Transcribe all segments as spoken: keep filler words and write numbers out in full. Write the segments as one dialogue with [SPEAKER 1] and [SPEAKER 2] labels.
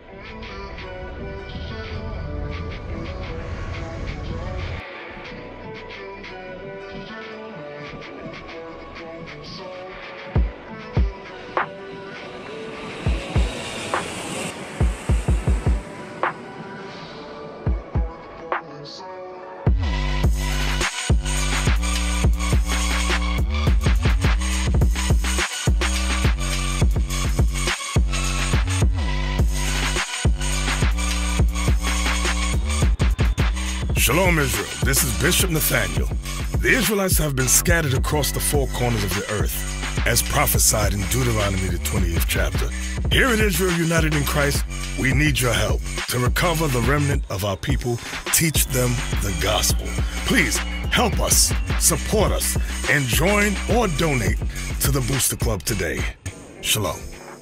[SPEAKER 1] Shalom, Israel. This is Bishop Nathaniel. The Israelites have been scattered across the four corners of the earth, as prophesied in Deuteronomy, the twentieth chapter. Here in Israel United in Christ, we need your help to recover the remnant of our people, teach them the gospel. Please help us, support us, and join or donate to the Booster Club today. Shalom.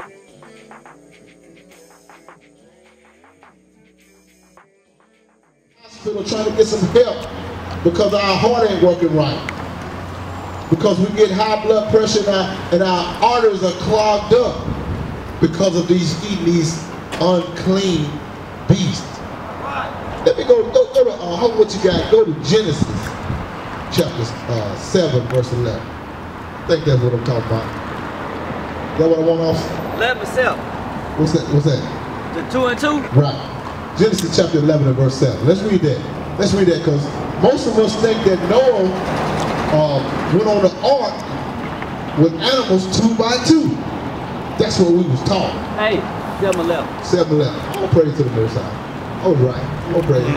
[SPEAKER 2] Trying to get some help because our heart ain't working right. Because we get high blood pressure and our, and our arteries are clogged up because of these eating these unclean beasts. Let me go, go, go to, uh, hold what you got, go to Genesis chapter uh, seven, verse eleven. I think that's what I'm talking about. Is that what I want off?
[SPEAKER 3] eleven seven.
[SPEAKER 2] What's that? What's that?
[SPEAKER 3] The two and two?
[SPEAKER 2] Right. Genesis chapter eleven and verse seven. Let's read that. Let's read that because most of us think that Noah uh, went on the ark with animals two by two. That's what we was taught.
[SPEAKER 3] Hey, seven eleven.
[SPEAKER 2] seven eleven. I'm going to pray to the Most High. I was right. I'm going to pray.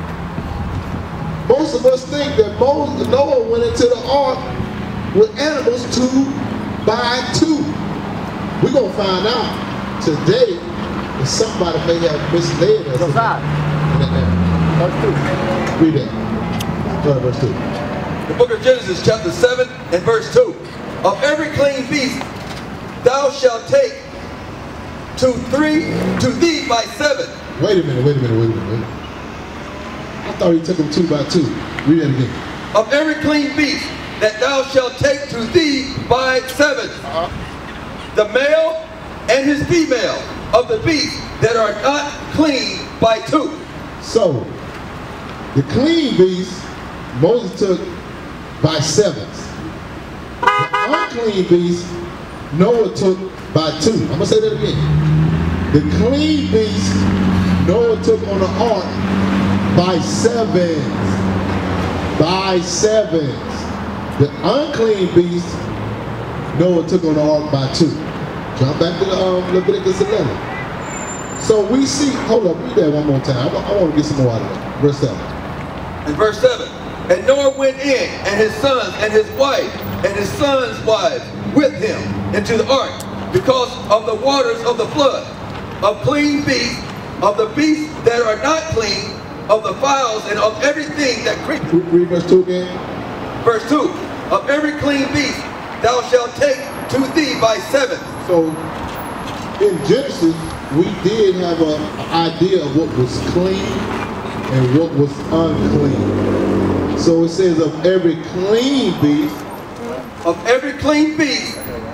[SPEAKER 2] Most of us think that Moses, Noah went into the ark with animals two by two. We're going to find out today. Somebody may have misled us.
[SPEAKER 3] Verse five.
[SPEAKER 2] Verse two. Read that. Go ahead, verse two.
[SPEAKER 4] The book of Genesis, chapter seven and verse two. Of every clean beast thou shalt take to three to thee by seven.
[SPEAKER 2] Wait a minute, wait a minute, wait a minute, wait a minute. I thought he took them two by two. Read that again.
[SPEAKER 4] Of every clean beast that thou shalt take to thee by seven.
[SPEAKER 2] Uh-huh.
[SPEAKER 4] The male and his female of the beasts that are not clean by two.
[SPEAKER 2] So, the clean beasts, Moses took by sevens. The unclean beasts, Noah took by two. I'm going to say that again. The clean beasts, Noah took on the ark by sevens. By sevens. The unclean beasts, Noah took on the ark by two. Jump back to the, um, Leviticus eleven. So we see, hold up, read that one more time. I, I want to get some more out of that. Verse seven.
[SPEAKER 4] In verse seven, and Noah went in, and his sons, and his wife, and his sons' wives with him into the ark, because of the waters of the flood, of clean beasts, of the beasts that are not clean, of the fowls, and of everything that creepeth.
[SPEAKER 2] Read verse two again.
[SPEAKER 4] Verse two, of every clean beast thou shalt take to thee by seven.
[SPEAKER 2] So, in Genesis, we did have an idea of what was clean and what was unclean. So it says of every clean beast.
[SPEAKER 4] Of every clean beast,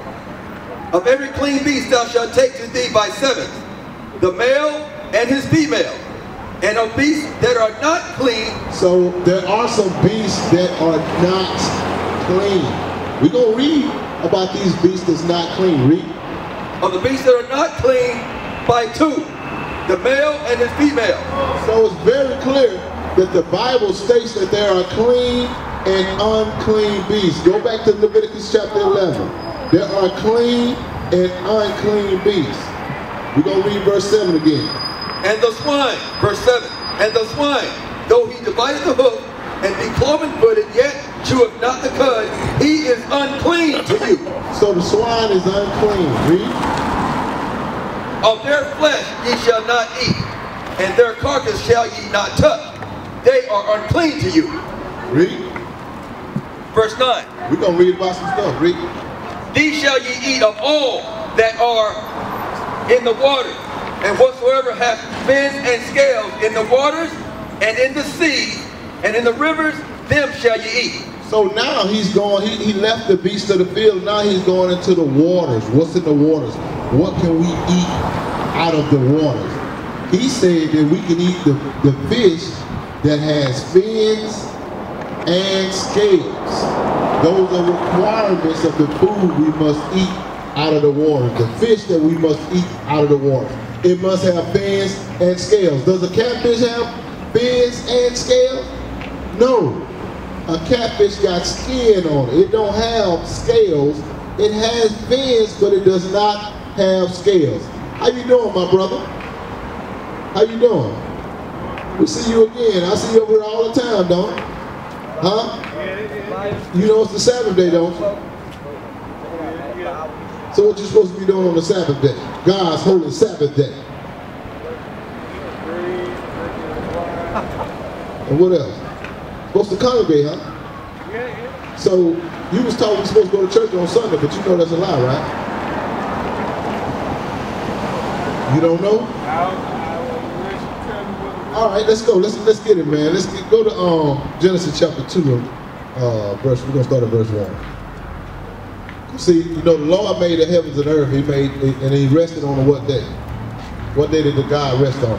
[SPEAKER 4] of every clean beast thou shalt take to thee by seven. The male and his female. And of beasts that are not clean.
[SPEAKER 2] So there are some beasts that are not clean. We're going to read about these beasts that's not clean. Read.
[SPEAKER 4] Of the beasts that are not clean by two, the male and his female.
[SPEAKER 2] So it's very clear that the Bible states that there are clean and unclean beasts. Go back to Leviticus chapter eleven. There are clean and unclean beasts. We're going to read verse seven again.
[SPEAKER 4] And the swine, verse seven, and the swine, though he divided the hoof and be cloven-footed, yet cheweth not the cud, he is unclean to you.
[SPEAKER 2] So the swine is unclean. Read.
[SPEAKER 4] Of their flesh ye shall not eat, and their carcass shall ye not touch. They are unclean to you.
[SPEAKER 2] Read.
[SPEAKER 4] Verse nine.
[SPEAKER 2] We're going to read about some stuff. Read.
[SPEAKER 4] These shall ye eat of all that are in the water, and whatsoever hath fins and scales in the waters, and in the sea, and in the rivers, them shall ye eat.
[SPEAKER 2] So now he's going, he, he left the beast of the field, now he's going into the waters. What's in the waters? What can we eat out of the waters? he said that we can eat the, the fish that has fins and scales. Those are requirements of the food we must eat out of the water. The fish that we must eat out of the water. It must have fins and scales. Does a catfish have fins and scales? No. A catfish got skin on it. It don't have scales. It has fins, but it does not have scales. How you doing, my brother? How you doing? We see you again. I see you over here all the time, don't you? Huh? You know it's the Sabbath day, don't you? So what you supposed to be doing on the Sabbath day? God's holy Sabbath day. And what else? Supposed to congregate, huh? So you was told we're supposed to go to church on Sunday, but you know that's a lie, right? You don't know? All right, let's go. Let's let's get it, man. Let's get, go to um, Genesis chapter two, uh, verse. We're gonna start at verse one. See, you know, the Lord made the heavens and earth. He made, and He rested on a what day? What day did the God rest on?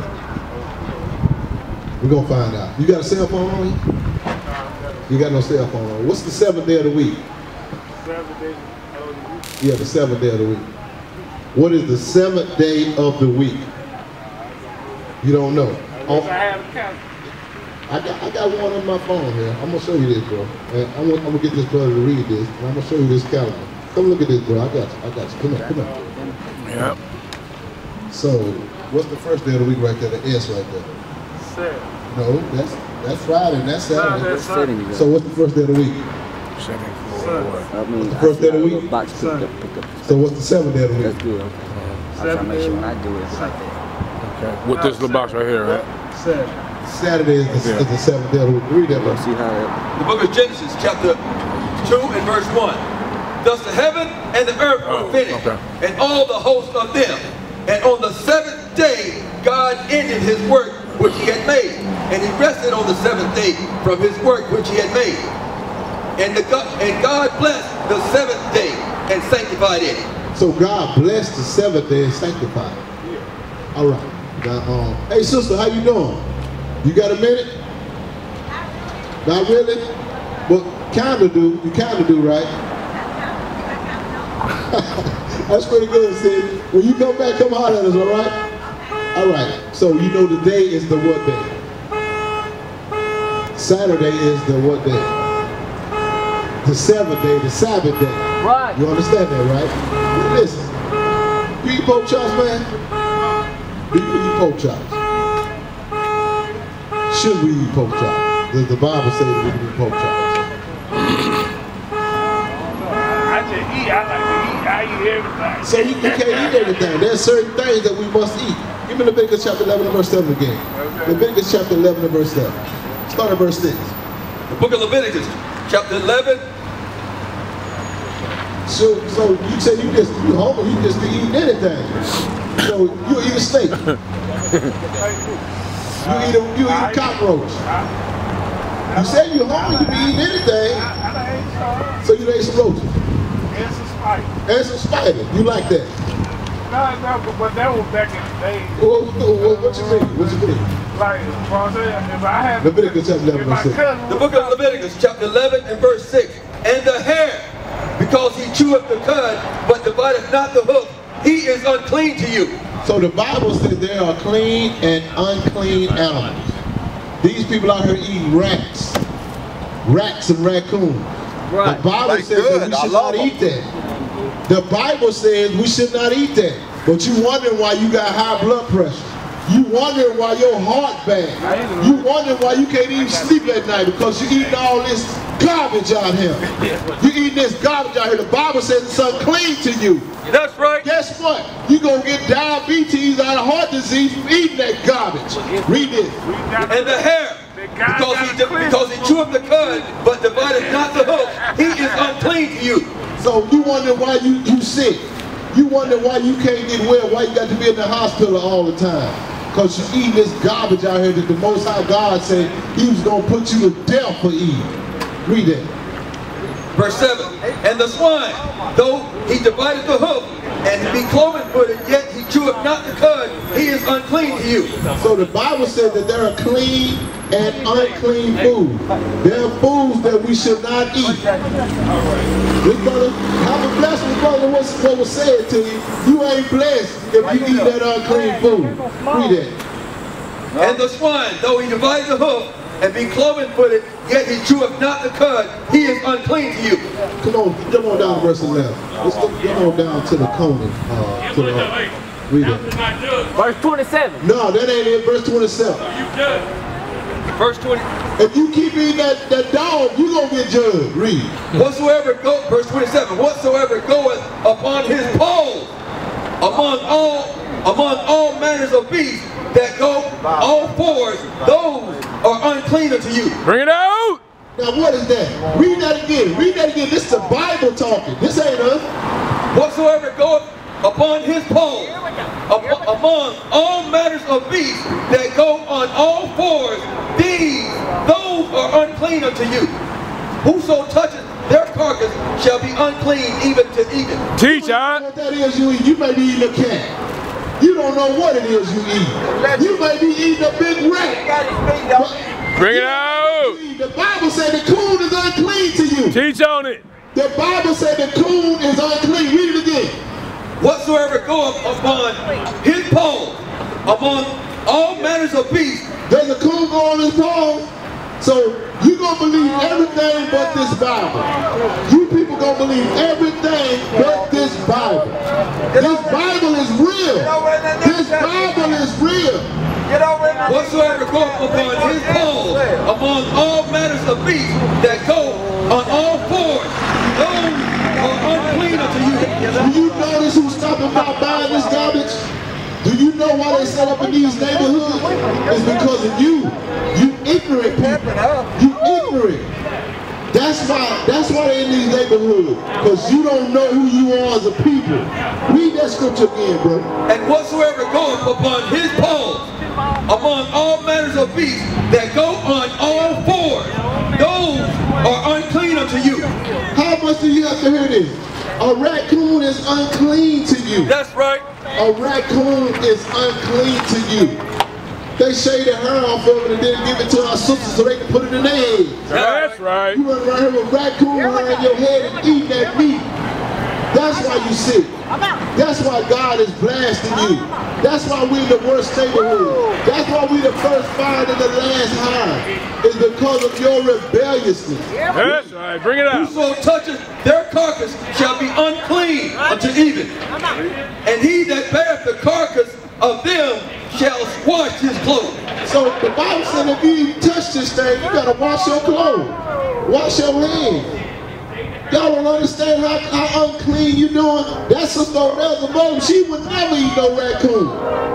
[SPEAKER 2] We're gonna find out. You got a cell phone on you? You got no cell phone on. What's the seventh day of the week?
[SPEAKER 3] Seventh day of the week.
[SPEAKER 2] Yeah, the seventh day of the week. What is the seventh day of the week? You don't know. Oh,
[SPEAKER 3] I have a calendar.
[SPEAKER 2] I got, I got one on my phone here. I'm gonna show you this, bro. And I'm gonna, I'm gonna get this brother to read this, and I'm gonna show you this calendar. Come look at this, bro. I got you. I got you. Come on, come on.
[SPEAKER 1] Yep.
[SPEAKER 2] So, what's the first day of the week right there? The S right there.
[SPEAKER 3] Saturday.
[SPEAKER 2] No, that's that's Friday and that's Saturday.
[SPEAKER 3] No, that's Sunday.
[SPEAKER 2] So what's the first day of the week?
[SPEAKER 1] Second
[SPEAKER 3] Sunday.
[SPEAKER 1] floor.
[SPEAKER 5] I mean,
[SPEAKER 2] The first day of the week?
[SPEAKER 5] Box picked up, picked up.
[SPEAKER 2] So what's the seventh day of the
[SPEAKER 5] That's
[SPEAKER 2] week?
[SPEAKER 5] good. Okay. I try to make sure when I do it, it's like that.
[SPEAKER 1] Okay. With this little box right here, right?
[SPEAKER 3] Saturday.
[SPEAKER 2] Saturday is the,
[SPEAKER 1] Yeah.
[SPEAKER 2] is the seventh day of the week. Read that, bro.
[SPEAKER 5] Let's see how that.
[SPEAKER 4] The book of Genesis, chapter two and verse one. Thus the heaven and the earth were
[SPEAKER 1] Oh,
[SPEAKER 4] finished,
[SPEAKER 1] okay.
[SPEAKER 4] and all the hosts of them. And on the seventh day, God ended his work which he had made. And he rested on the seventh day from his work which he had made. And, the God, and God blessed the seventh day and sanctified it.
[SPEAKER 2] So God blessed the seventh day and sanctified it. All right. Now, um, hey, sister, how you doing? You got a minute? Not really? Well, kind of do. You kind of do, right? That's pretty good, sis. When you come back, come holler at us, all right? All right. So you know the day is the what day? Saturday is the what day? The seventh day, the Sabbath day.
[SPEAKER 5] Right.
[SPEAKER 2] You understand that, right? Well, listen, you eat pork chops, man? Do you eat pork chops? Should we eat pork chops? Does the Bible say that we can eat pork chops?
[SPEAKER 3] I just eat. I like to eat. I eat everything.
[SPEAKER 2] So you, you can't eat everything. There's certain things that we must eat. Give me Leviticus chapter eleven and verse seven again.
[SPEAKER 3] Okay.
[SPEAKER 2] Leviticus chapter eleven and verse seven. Start at verse six.
[SPEAKER 4] The book of Leviticus, chapter eleven.
[SPEAKER 2] So, so you say you just, you hungry, you just be eating anything. So you eat a steak. You eat a, you eat a cockroach. You say you're hungry, you be eating anything.
[SPEAKER 3] I done ate some.
[SPEAKER 2] So you ate some roaches.
[SPEAKER 3] And some spice.
[SPEAKER 2] And some spider. You like that.
[SPEAKER 3] No, no, but that was back in the day.
[SPEAKER 2] What, what, what you mean? What you mean?
[SPEAKER 3] Like, if I had
[SPEAKER 2] Leviticus chapter eleven
[SPEAKER 3] if my
[SPEAKER 2] verse six.
[SPEAKER 3] cousin
[SPEAKER 4] The
[SPEAKER 3] was
[SPEAKER 4] book of Leviticus, chapter eleven and verse six. And the hare, because he cheweth the cud, but divideth not the hoof, he is unclean to you.
[SPEAKER 2] So the Bible says there are clean and unclean animals. These people out here eating rats. Rats and raccoons.
[SPEAKER 5] Right.
[SPEAKER 2] The Bible
[SPEAKER 6] Like
[SPEAKER 2] says
[SPEAKER 6] good.
[SPEAKER 2] that we
[SPEAKER 6] I
[SPEAKER 2] should
[SPEAKER 6] love
[SPEAKER 2] not
[SPEAKER 6] them.
[SPEAKER 2] eat that. The Bible says we should not eat that. But you wondering why you got high blood pressure. You wondering why your heart bad. You wondering why you can't even sleep at night because you eating all this garbage out here. You eating this garbage out here. The Bible says it's unclean to you.
[SPEAKER 4] That's right.
[SPEAKER 2] Guess what? You gonna get diabetes out of heart disease from eating that garbage. Read this.
[SPEAKER 4] And the hare, because he, because he cheweth the cud, but divideth not the hoof, he is unclean to you.
[SPEAKER 2] So you wonder why you, you sick. You wonder why you can't get well, why you got to be in the hospital all the time. Because you eating this garbage out here that the Most High God said he was going to put you to death for eating. Read that.
[SPEAKER 4] Verse seven. And the swine, though he divideth the hoof, and be cloven-footed, yet he cheweth not the cud, he is unclean to you.
[SPEAKER 2] So the Bible said that there are clean and unclean food. There are foods that we should not eat. This brother, have a blessing, brother, what's what was said to you. You ain't blessed if you eat that unclean food. Read that.
[SPEAKER 4] And the swine, though he divide the hoof, and be cloven-footed, yet he cheweth not the cud, he is unclean to you.
[SPEAKER 2] Come on, come on down to verse eleven. Let's go, come on down to the Conan. Uh, to the, uh, read it.
[SPEAKER 6] Verse twenty-seven.
[SPEAKER 2] No, that ain't it. Verse twenty-seven.
[SPEAKER 4] Verse twenty.
[SPEAKER 2] If you keep eating that, that dog, you gonna get judged. Read.
[SPEAKER 4] Whatsoever go, verse twenty-seven. Whatsoever goeth upon his poles, among all, among all manners of beasts that go all fours, those are unclean unto you.
[SPEAKER 3] Bring it out!
[SPEAKER 2] Now what is that? Read that again. Read that again. This is the Bible talking. This ain't us.
[SPEAKER 4] Whatsoever goeth upon his poles, am- among all matters of beasts that go on all fours, these, those are unclean unto you. Whoso toucheth their carcass shall be unclean even to eat it.
[SPEAKER 3] Teach,
[SPEAKER 2] You know
[SPEAKER 3] huh?
[SPEAKER 2] what that is you eat? You may be eating a cat. You don't know what it is you eat. You may be eating a big rat.
[SPEAKER 3] Bring it out!
[SPEAKER 2] The Bible said the coon is unclean to you.
[SPEAKER 3] Teach on it!
[SPEAKER 2] The Bible said the coon is unclean. Read it again.
[SPEAKER 4] Whatsoever goeth upon his poles, among all manners of beasts,
[SPEAKER 2] Does the coon go on his paws? So you gonna believe everything but this Bible. You people gonna believe everything but this Bible. This Bible is real. This Bible is real.
[SPEAKER 4] whatsoever goeth upon his poles, among all matters of beasts that go on all fours, those are unclean unto you.
[SPEAKER 2] Do you notice who's stopping by buying this garbage? Do you know why they set up in these neighborhoods? It's because of you. You ignorant people. You ignorant. That's why that's why they're in these neighborhoods. Because you don't know who you are as a people. Read that scripture again, bro.
[SPEAKER 4] And whatsoever goeth upon his poles, among all manners of beasts that go on all fours, those are unclean unto you.
[SPEAKER 2] How much do you have to hear this? A raccoon is unclean to you.
[SPEAKER 4] That's right.
[SPEAKER 2] A raccoon is unclean to you. They shave the hair off of it and then give it to our sisters so they can put it in their head.
[SPEAKER 3] That's right.
[SPEAKER 2] You run around here with a raccoon around your head and eating that meat. That's why you sick. That's why God is blasting you. That's why we in the worst neighborhood. That's why we the first fired and the last high. It's because of your rebelliousness.
[SPEAKER 3] That's right. Bring it out.
[SPEAKER 4] Whoso toucheth their carcass shall be unclean unto even. And he that beareth the carcass of them shall wash his clothes.
[SPEAKER 2] So the Bible said if you touch this thing, you gotta wash your clothes. Wash your hands. Y'all don't understand how, how unclean you doing. That sister over there is a mother. She would never eat no raccoon.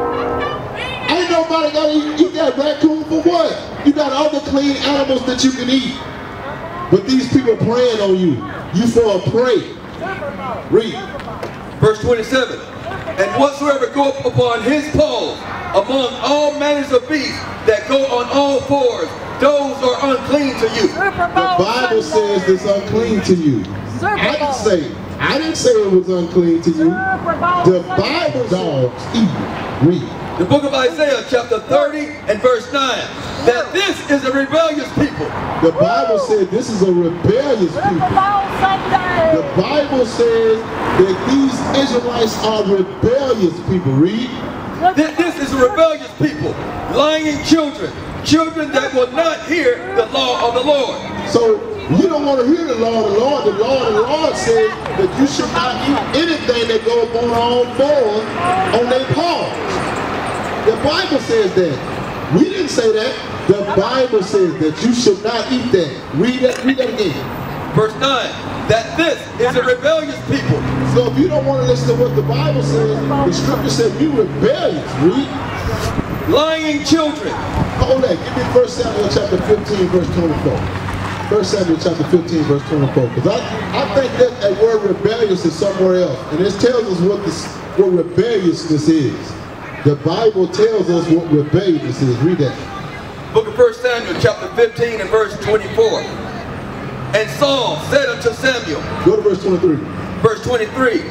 [SPEAKER 2] Ain't nobody gotta eat, eat that raccoon for what? You got other clean animals that you can eat. But these people preying on you. You for a prey. Read.
[SPEAKER 4] Verse twenty-seven. And whatsoever goeth upon his poles, among all manners of beasts that go on all fours, those are unclean to you.
[SPEAKER 2] The Bible says it's unclean to you. I didn't say, I didn't say it was unclean to you. The Bible dogs eat it. Read.
[SPEAKER 4] The book of Isaiah, chapter thirty and verse nine. That this is a rebellious people.
[SPEAKER 2] The Bible said this is a rebellious people. The Bible says that these Israelites are rebellious people. Read.
[SPEAKER 4] This, this is a rebellious people, lying children, children that will not hear the law of the Lord.
[SPEAKER 2] So you don't want to hear the law of the Lord. The law of the Lord says that you should not eat anything that goes on all fours on their paws. The Bible says that. We didn't say that. The Bible says that you should not eat that. Read that, read that again.
[SPEAKER 4] Verse nine, that this is a rebellious people.
[SPEAKER 2] So if you don't want to listen to what the Bible says, the scripture says you rebellious. Read.
[SPEAKER 4] Lying children.
[SPEAKER 2] Hold that. Give me First Samuel chapter fifteen, verse twenty-four. First Samuel chapter fifteen, verse twenty-four. Because I, I think that that word rebellious is somewhere else. And this tells us what this what rebelliousness is. The Bible tells us what rebelliousness is. Read that.
[SPEAKER 4] Book of First Samuel, chapter fifteen and verse twenty-four. And Saul said unto Samuel,
[SPEAKER 2] Go to verse twenty-three.
[SPEAKER 4] verse twenty-three,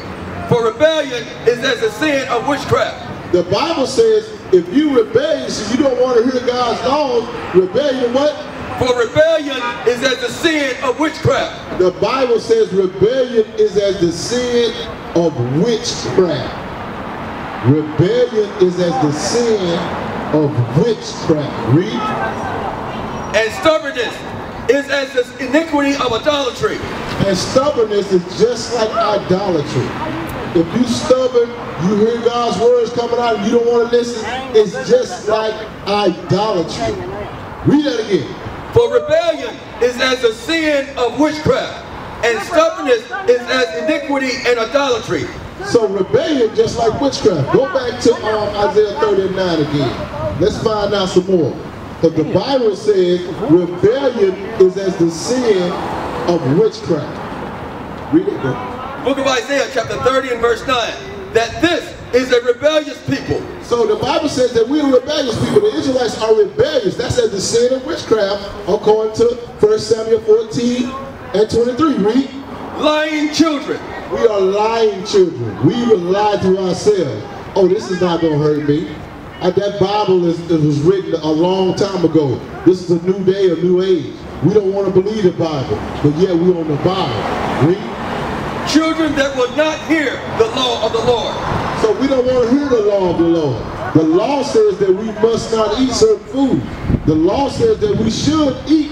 [SPEAKER 4] For rebellion is as the sin of witchcraft.
[SPEAKER 2] The Bible says if you rebellious and you don't want to hear God's laws, rebellion what?
[SPEAKER 4] For rebellion is as the sin of witchcraft.
[SPEAKER 2] The Bible says rebellion is as the sin of witchcraft. Rebellion is as the sin of witchcraft. Read.
[SPEAKER 4] And stubbornness is as the iniquity of idolatry.
[SPEAKER 2] And stubbornness is just like idolatry. If you stubborn, you hear God's words coming out and you don't want to listen, it's just like idolatry. Read that again.
[SPEAKER 4] For rebellion is as the sin of witchcraft, and stubbornness is as iniquity and idolatry.
[SPEAKER 2] So rebellion just like witchcraft. Go back to um, Isaiah thirty-nine again. Let's find out some more. Because the Bible says rebellion is as the sin of witchcraft. Read it, bro.
[SPEAKER 4] Book of Isaiah chapter thirty and verse nine. That this is a rebellious people.
[SPEAKER 2] So the Bible says that we are rebellious people. The Israelites are rebellious. That's as the sin of witchcraft according to First Samuel fourteen and twenty-three. Read.
[SPEAKER 4] Lying children.
[SPEAKER 2] We are lying children. We even lie to ourselves. Oh, this is not going to hurt me. Uh, that Bible is, it was written a long time ago. This is a new day, a new age. We don't want to believe the Bible, but yet we're on the Bible. Read.
[SPEAKER 4] Children that will not hear the law of the Lord.
[SPEAKER 2] So we don't want to hear the law of the Lord. The law says that we must not eat certain food. The law says that we should eat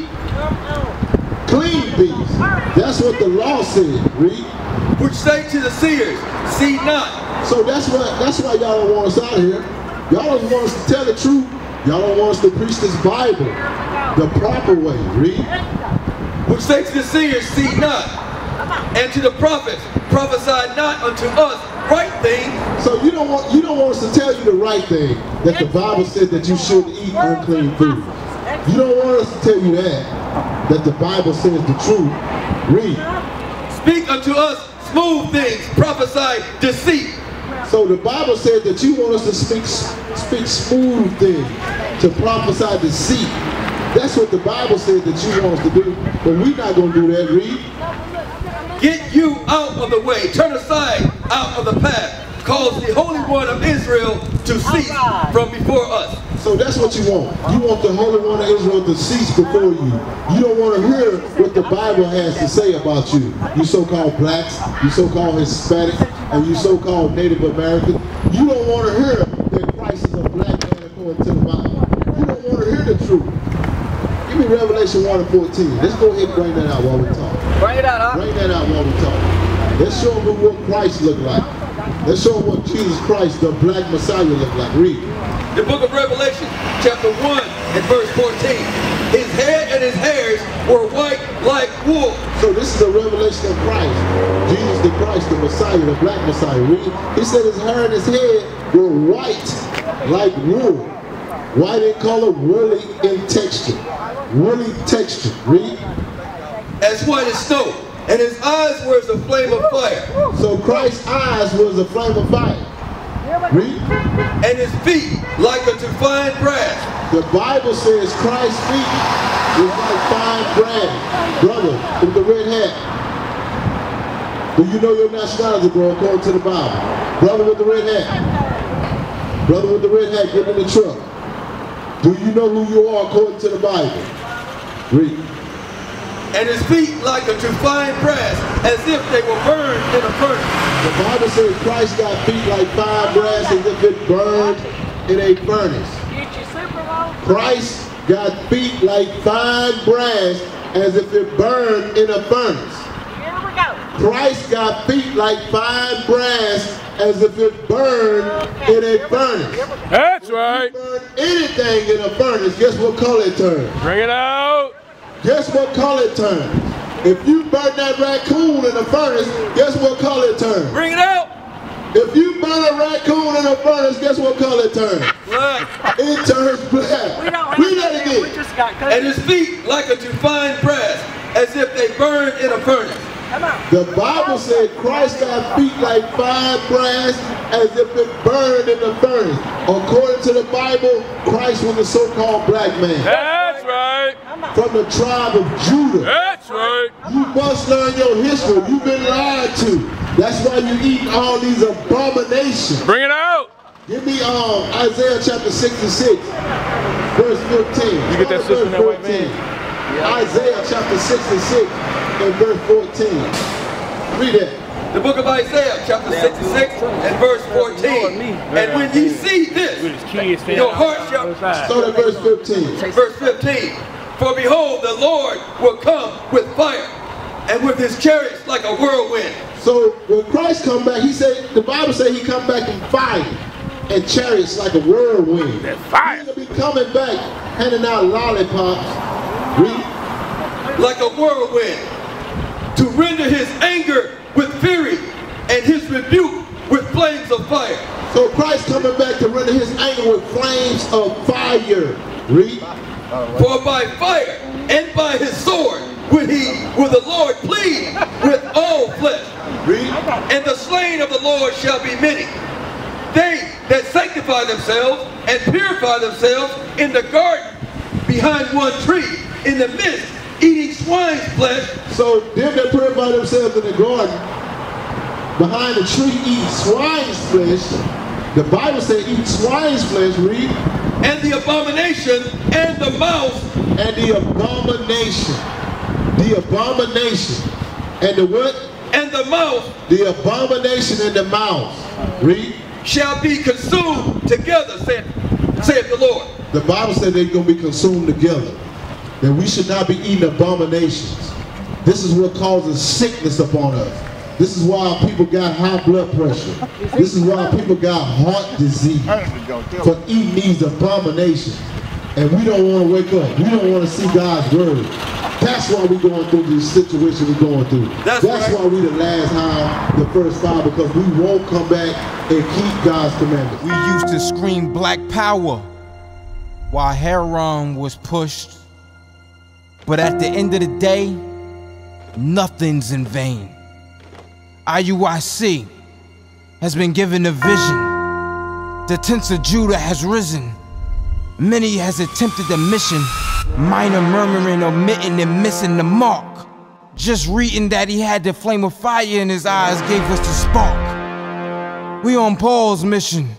[SPEAKER 2] clean beasts. That's what the law says. Read.
[SPEAKER 4] Which say to the seers, see not.
[SPEAKER 2] So that's why that's why y'all don't want us out here. Y'all don't want us to tell the truth. Y'all don't want us to preach this Bible the proper way. Read.
[SPEAKER 4] Which say to the seers, see not. And to the prophets, prophesy not unto us right things.
[SPEAKER 2] So you don't want you don't want us to tell you the right thing, that the Bible said that you shouldn't eat unclean food. You don't want us to tell you that, that the Bible says the truth. Read.
[SPEAKER 4] Speak unto us smooth things, prophesy deceit.
[SPEAKER 2] So the Bible said that you want us to speak speak smooth things, to prophesy deceit. That's what the Bible said that you want us to do, but we're not going to do that. Read.
[SPEAKER 4] Get you out of the way, turn aside out of the path, cause the Holy One of Israel to cease from before us.
[SPEAKER 2] So that's what you want. You want the Holy One of Israel to cease before you. You don't want to hear what the Bible has to say about you. You so-called blacks, you so-called Hispanic, and you so-called Native American. You don't want to hear that Christ is a black man according to the Bible. You don't want to hear the truth. Give me Revelation one and fourteen. Let's go ahead and bring that out while we talk.
[SPEAKER 6] Bring it out, huh?
[SPEAKER 2] Bring that out while we talk. Let's show them what Christ looked like. Let's show them what Jesus Christ, the black Messiah, looked like. Read.
[SPEAKER 4] The book of Revelation, chapter one and verse fourteen. His head and his hairs were white like wool.
[SPEAKER 2] So this is a revelation of Christ. Jesus the Christ, the Messiah, the black Messiah. Read. He said his hair and his head were white like wool. White in color, woolly in texture. Woolly texture. Read.
[SPEAKER 4] As white as snow, and his eyes were as a flame of fire.
[SPEAKER 2] So Christ's eyes was a flame of fire. Read.
[SPEAKER 4] And his feet like unto fine brass.
[SPEAKER 2] The Bible says Christ's feet is like fine brass. Brother with the red hat. Do you know your nationality, bro, according to the Bible? Brother with the red hat. Brother with the red hat, get in the truck. Do you know who you are according to the Bible? Read.
[SPEAKER 4] And his feet like unto fine brass, as if they were burned in a furnace.
[SPEAKER 2] The Bible says Christ got feet like fine brass, as if it burned in a furnace. Christ got feet like fine brass, as if it burned in a furnace. Christ got feet like fine brass, as if it burned in a furnace.
[SPEAKER 3] That's right.
[SPEAKER 2] If you burn anything in a furnace, guess what color it turns?
[SPEAKER 3] Bring it out.
[SPEAKER 2] Guess what color it turns? If you burn that raccoon in a furnace, guess what color it turns?
[SPEAKER 4] Bring it out.
[SPEAKER 2] If you burn a raccoon in a furnace, guess what color it turns?
[SPEAKER 4] Black.
[SPEAKER 2] It turns black. Read that again.
[SPEAKER 4] And his feet like unto fine brass, as if they burned in a furnace.
[SPEAKER 2] The Bible said Christ got feet like fine brass, as if it burned in the furnace. According to the Bible, Christ was a so-called black man.
[SPEAKER 3] That's right.
[SPEAKER 2] From the tribe of Judah.
[SPEAKER 3] That's right.
[SPEAKER 2] You must learn your history. You've been lied to. That's why you eat all these abominations.
[SPEAKER 3] Bring it out.
[SPEAKER 2] Give me um, Isaiah chapter sixty-six, verse fifteen.
[SPEAKER 3] You get that sister in that white van?
[SPEAKER 2] Isaiah chapter sixty-six and verse fourteen. Read that.
[SPEAKER 4] The book of Isaiah, chapter sixty-six and verse fourteen. And when ye see this, your heart shall...
[SPEAKER 2] Start at verse fifteen.
[SPEAKER 4] Verse fifteen. For behold, the Lord will come with fire, and with his chariots like a whirlwind.
[SPEAKER 2] So when Christ come back, he said, the Bible said he come back in fire and chariots like a whirlwind.
[SPEAKER 3] That fire.
[SPEAKER 2] He's going to be coming back, handing out lollipops. Read.
[SPEAKER 4] Like a whirlwind, to render his anger with fury and his rebuke with flames of fire.
[SPEAKER 2] So Christ coming back to render his anger with flames of fire. Read.
[SPEAKER 4] For by fire and by his sword will he, will the Lord plead with all flesh.
[SPEAKER 2] Read.
[SPEAKER 4] And the slain of the Lord shall be many. They that sanctify themselves and purify themselves in the garden behind one tree, in the midst, eating swine's flesh.
[SPEAKER 2] So them that purify themselves in the garden, behind the tree, eat swine's flesh. The Bible says eat swine's flesh. Read.
[SPEAKER 4] And the abomination and the mouse.
[SPEAKER 2] And the abomination. The abomination. And the what?
[SPEAKER 4] And the mouse.
[SPEAKER 2] The abomination and the mouse. Read.
[SPEAKER 4] Shall be consumed together, saith, saith the Lord.
[SPEAKER 2] The Bible said they're going to be consumed together. That we should not be eating abominations. This is what causes sickness upon us. This is why people got high blood pressure. This is why people got heart disease. For eating these abominations. And we don't want to wake up. We don't want to see God's word. That's why we're going through this situation we're going through.
[SPEAKER 4] That's,
[SPEAKER 2] That's
[SPEAKER 4] right.
[SPEAKER 2] why we the last high, the first five, because we won't come back and keep God's commandments.
[SPEAKER 7] We used to scream black power while Heron was pushed. But at the end of the day, nothing's in vain. I U I C has been given a vision. The tents of Judah has risen. Many has attempted the mission. Minor murmuring, omitting, and missing the mark. Just reading that he had the flame of fire in his eyes gave us the spark. We on Paul's mission.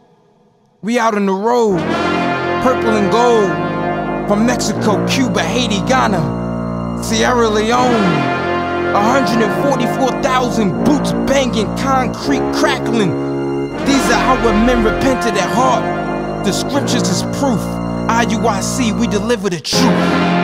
[SPEAKER 7] We out on the road, purple and gold. From Mexico, Cuba, Haiti, Ghana, Sierra Leone. one hundred forty-four thousand boots banging, concrete crackling. These are how men repented at heart. The scriptures is proof. I U I C, we deliver the truth.